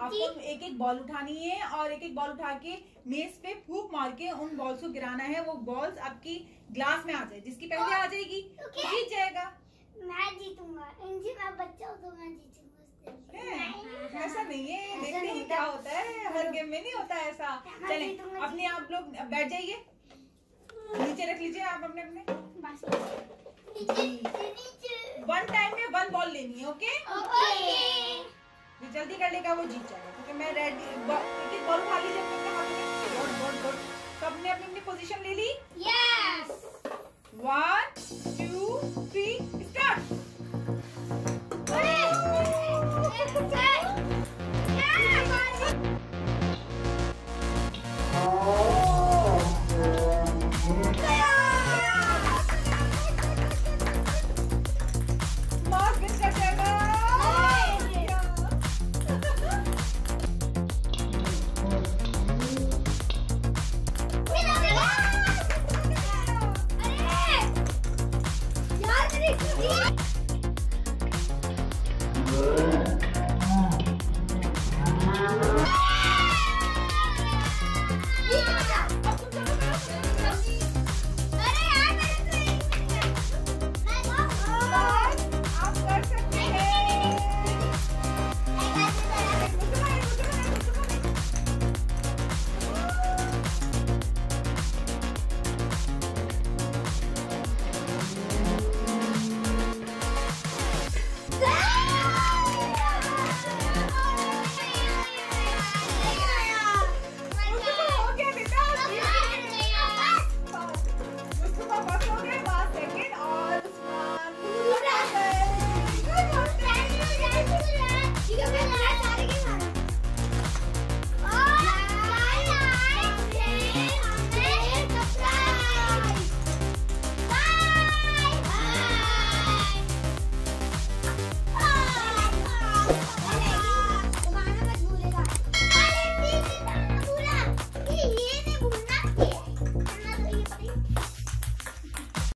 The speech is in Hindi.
आपको एक एक बॉल उठानी है और एक एक बॉल उठा के मेज पे फूंक मार के उन बॉल्स को गिराना है। वो बॉल्स आपकी ग्लास में आ जाए, जिसकी पहले आ जाएगी जीत जाएगा। मैं जीतूंगा, इनसे मैं बच्चा हूँ तो मैं जीतूंगा। ऐसा नहीं है, देखते हैं क्या होता है, हर गेम में नहीं होता ऐसा। चले अपने आप लोग बैठ जाइए, नीचे रख लीजिए आप अपने अपने। वन टाइम में 1 बॉल लेनी है। ओके जो जल्दी कर लेगा वो जीत जाएगा। क्योंकि मैं रेडी, एक एक बॉल उठा लीजिए अपने हाथ में।